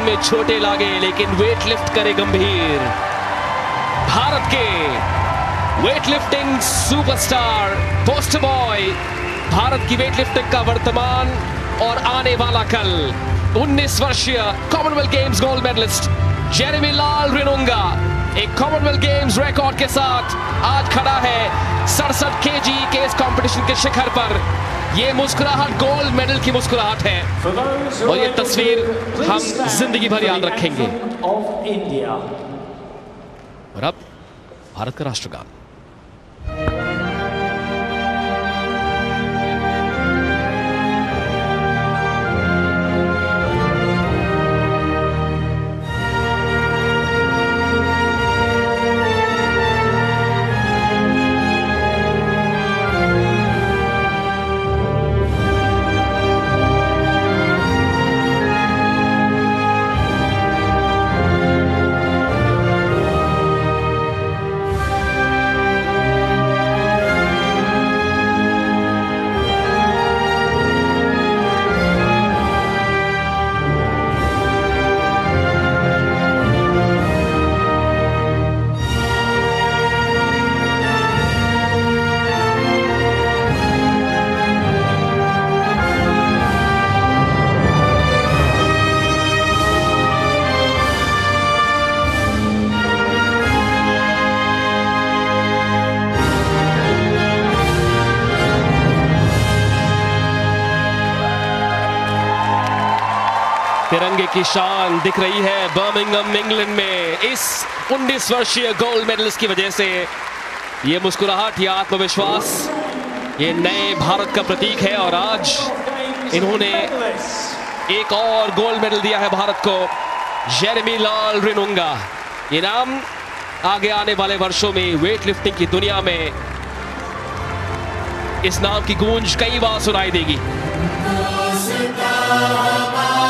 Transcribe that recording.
में छोटे लागे लेकिन वेट लिफ्ट करे गंभीर। भारत के weightlifting superstar poster boy, Bharat की वेटलिफ्टिंग का वर्तमान और आने वाला कल, 19 वर्षीय Commonwealth Games gold medallist Jeremy Lalrinnunga एक कॉमनवेल्थ गेम्स रिकॉर्ड के साथ आज खड़ा है 67 केजी के इस कंपटीशन के शिखर पर। ये मुस्कुराहट गोल्ड मेडल की मुस्कुराहट है और ये तस्वीर हम जिंदगी भर याद रखेंगे। और अब भारत का राष्ट्रगान। तिरंगे की शान दिख रही है बर्मिंघम इंग्लैंड में इस 19 वर्षीय गोल्ड मेडलिस्ट की वजह से। ये मुस्कुराहट, ये आत्मविश्वास, ये नए भारत का प्रतीक है और आज इन्होंने एक और गोल्ड मेडल दिया है भारत को, जेरेमी लाल रिनोंगा। ये नाम आगे आने वाले वर्षों में वेट लिफ्टिंग की दुनिया में इस नाम की गूंज कई बार सुनाई देगी।